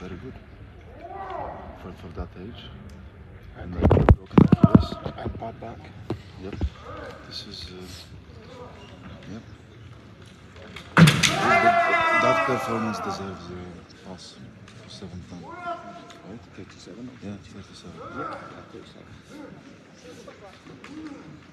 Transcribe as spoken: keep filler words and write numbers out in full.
very good for for that age. And uh, broken Achilles. And bad back. Yep. This is. Uh, yep. That performance deserves a pass for seven ten. Right? thirty-seven. Yeah, thirty-seven. Yeah, thirty-seven.